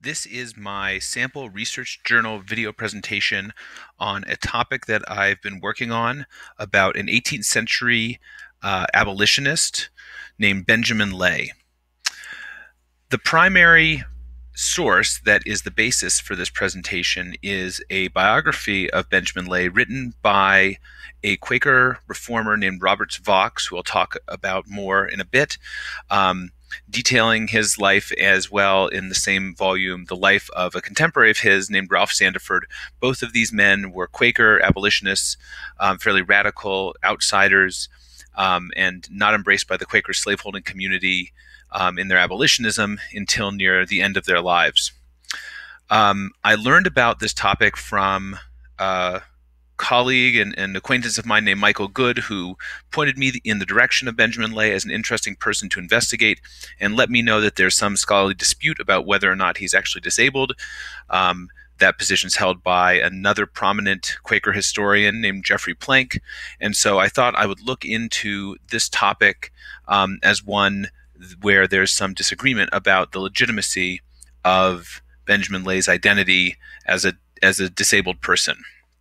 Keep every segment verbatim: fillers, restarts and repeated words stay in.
This is my sample research journal video presentation on a topic that I've been working on about an eighteenth century uh, abolitionist named Benjamin Lay. The primary source that is the basis for this presentation is a biography of Benjamin Lay written by a Quaker reformer named Robert Vaux, who I'll talk about more in a bit. Um, detailing his life as well in the same volume, the life of a contemporary of his named Ralph Sandiford. Both of these men were Quaker abolitionists, um, fairly radical outsiders, um, and not embraced by the Quaker slaveholding community um, in their abolitionism until near the end of their lives. Um, I learned about this topic from uh, colleague and, and acquaintance of mine named Michael Good, who pointed me in the direction of Benjamin Lay as an interesting person to investigate and let me know that there's some scholarly dispute about whether or not he's actually disabled. Um, that position is held by another prominent Quaker historian named Jeffrey Plank, and so I thought I would look into this topic um, as one where there's some disagreement about the legitimacy of Benjamin Lay's identity as a as a disabled person.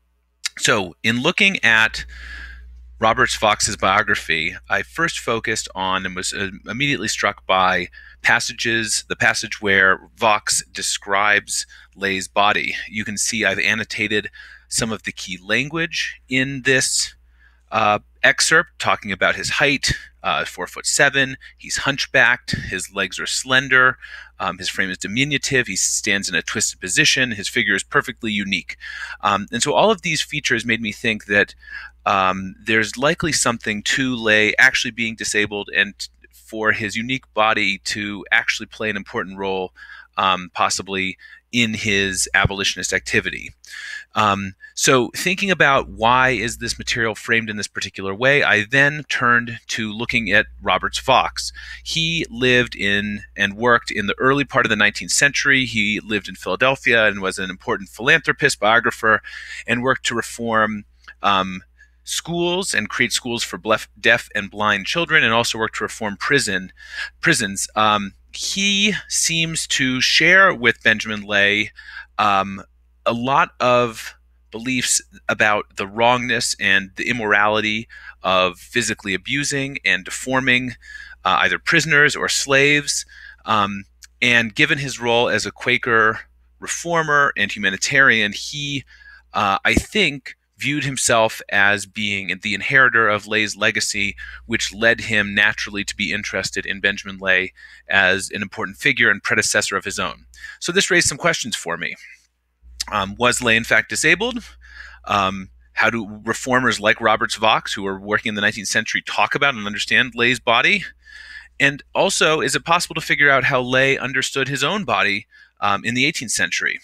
So in looking at Robert Vaux's biography, I first focused on and was uh, immediately struck by passages, the passage where Vaux describes Lay's body. You can see I've annotated some of the key language in this uh, excerpt, talking about his height, uh, four foot seven, he's hunchbacked, his legs are slender, um, his frame is diminutive, he stands in a twisted position, his figure is perfectly unique. Um, and so all of these features made me think that um, there's likely something to Lay actually being disabled and for his unique body to actually play an important role, um, possibly in his abolitionist activity. Um, so thinking about why is this material framed in this particular way, I then turned to looking at Robert Vaux. He lived in and worked in the early part of the nineteenth century. He lived in Philadelphia and was an important philanthropist, biographer, and worked to reform um, schools and create schools for deaf and blind children, and also worked to reform prison prisons. Um, he seems to share with Benjamin Lay um, a lot of beliefs about the wrongness and the immorality of physically abusing and deforming uh, either prisoners or slaves. Um, and given his role as a Quaker reformer and humanitarian, he, uh, I think, viewed himself as being the inheritor of Lay's legacy, which led him naturally to be interested in Benjamin Lay as an important figure and predecessor of his own. So this raised some questions for me. Um, was Lay in fact disabled? Um, how do reformers like Robert Vaux, who were working in the nineteenth century, talk about and understand Lay's body? And also, is it possible to figure out how Lay understood his own body um, in the eighteenth century?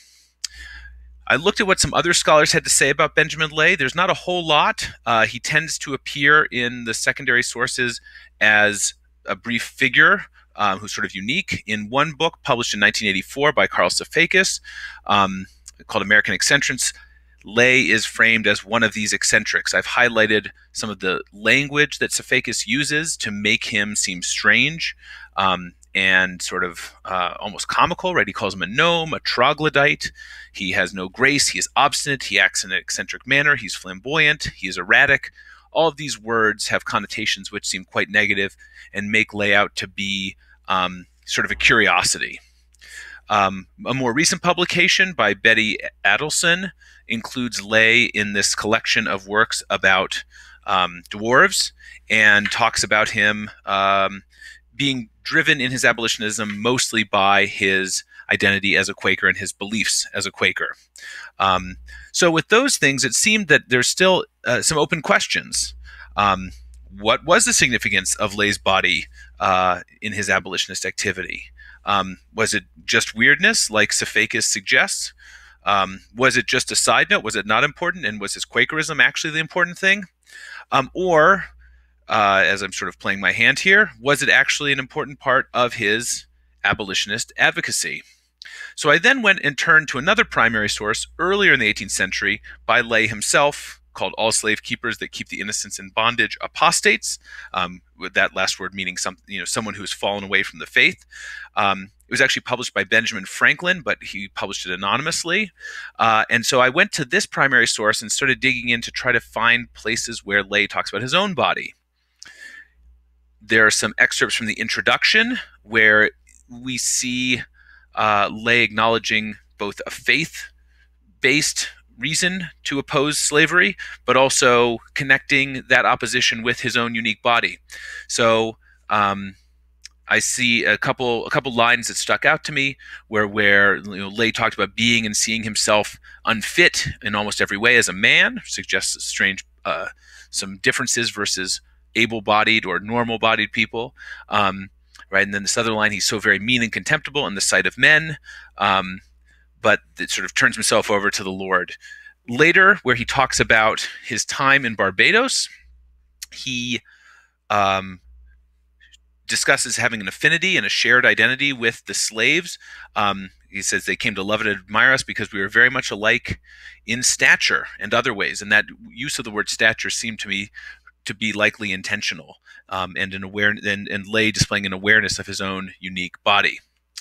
I looked at what some other scholars had to say about Benjamin Lay. There's not a whole lot. Uh, he tends to appear in the secondary sources as a brief figure um, who's sort of unique. In one book published in nineteen eighty-four by Carl Safakis, um, called American Eccentrics, Lay is framed as one of these eccentrics. I've highlighted some of the language that Safakis uses to make him seem strange um, and sort of uh, almost comical, right? He calls him a gnome, a troglodyte. He has no grace. He is obstinate. He acts in an eccentric manner. He's flamboyant. He is erratic. All of these words have connotations which seem quite negative and make Lay out to be um, sort of a curiosity. Um, a more recent publication by Betty Adelson includes Lay in this collection of works about um, dwarves and talks about him um, being driven in his abolitionism mostly by his identity as a Quaker and his beliefs as a Quaker. Um, so with those things, it seemed that there's still uh, some open questions. Um, what was the significance of Lay's body uh, in his abolitionist activity? Um, was it just weirdness, like Safakis suggests? Um, was it just a side note? Was it not important? And was his Quakerism actually the important thing? Um, or, uh, as I'm sort of playing my hand here, was it actually an important part of his abolitionist advocacy? So I then went and turned to another primary source earlier in the eighteenth century by Lay himself, called all slave keepers that keep the innocents in bondage apostates, um, with that last word meaning some, you know, someone who has fallen away from the faith. Um, it was actually published by Benjamin Franklin, but he published it anonymously. Uh, and so I went to this primary source and started digging in to try to find places where Lay talks about his own body. There are some excerpts from the introduction where we see uh, Lay acknowledging both a faith-based reason to oppose slavery, but also connecting that opposition with his own unique body. So um, I see a couple a couple lines that stuck out to me where where you know, Lay talked about being and seeing himself unfit in almost every way as a man, suggests strange uh, some differences versus able-bodied or normal-bodied people. Um, right, and then this other line, he's so very mean and contemptible in the sight of men. Um, but it sort of turns himself over to the Lord. Later, where he talks about his time in Barbados, he um, discusses having an affinity and a shared identity with the slaves. Um, he says they came to love and admire us because we were very much alike in stature and other ways. And that use of the word stature seemed to me to be likely intentional, um, and an aware and, and Lay displaying an awareness of his own unique body.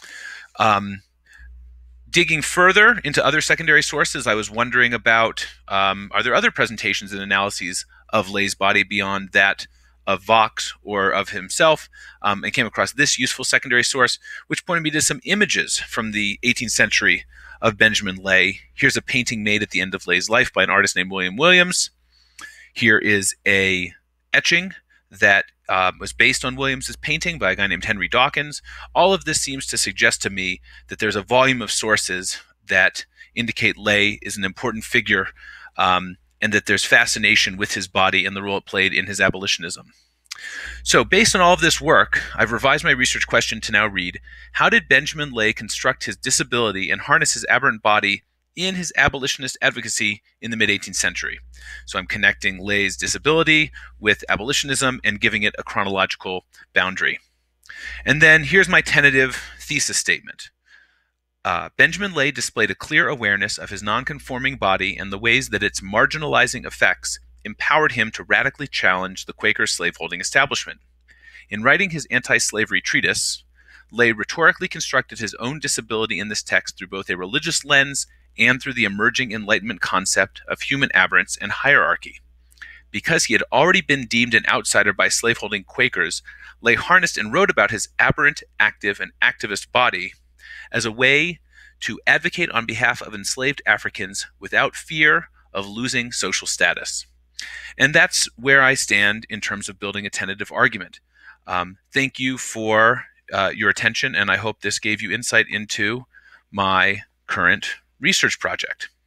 Um, Digging further into other secondary sources, I was wondering about, um, are there other presentations and analyses of Lay's body beyond that of Vaux or of himself, um, and came across this useful secondary source, which pointed me to some images from the eighteenth century of Benjamin Lay. Here's a painting made at the end of Lay's life by an artist named William Williams. Here is a etching that uh, was based on Williams's painting by a guy named Henry Dawkins. All of this seems to suggest to me that there's a volume of sources that indicate Lay is an important figure, um, and that there's fascination with his body and the role it played in his abolitionism. So based on all of this work, I've revised my research question to now read, how did Benjamin Lay construct his disability and harness his aberrant body in his abolitionist advocacy in the mid-eighteenth century? So I'm connecting Lay's disability with abolitionism and giving it a chronological boundary. And then here's my tentative thesis statement. Uh, Benjamin Lay displayed a clear awareness of his nonconforming body and the ways that its marginalizing effects empowered him to radically challenge the Quaker slaveholding establishment. In writing his anti-slavery treatise, Lay rhetorically constructed his own disability in this text through both a religious lens and through the emerging Enlightenment concept of human aberrance and hierarchy. Because he had already been deemed an outsider by slaveholding Quakers, Lay harnessed and wrote about his aberrant, active, and activist body as a way to advocate on behalf of enslaved Africans without fear of losing social status. And that's where I stand in terms of building a tentative argument. Um, thank you for uh, your attention, and I hope this gave you insight into my current research project.